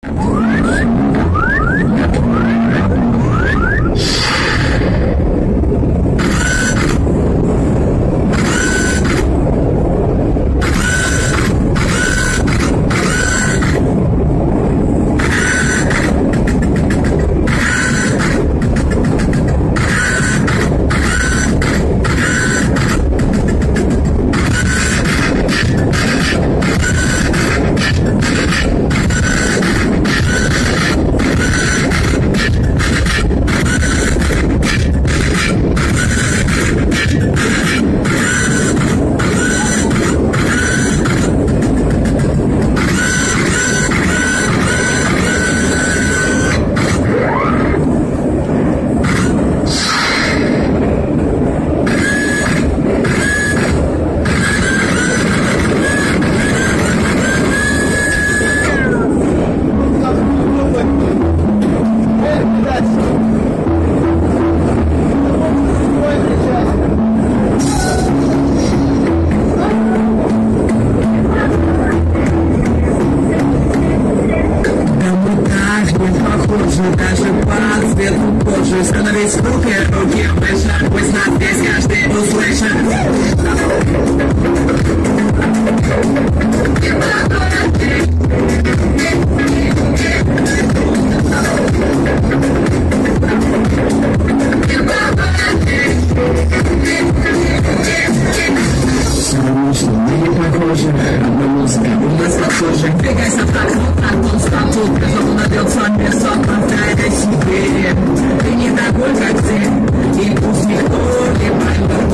Даже по цвету кожи становись в руки выше. Пусть нас здесь каждый услышит. Солнечно, мы не похожи. Одна музыка у нас похожа. Двигайся так, вот так, нон-стоп. Тут пришел набьет сон, без сон. Повторяй себе. Ты не такой, как все. И пусть никто не поймет.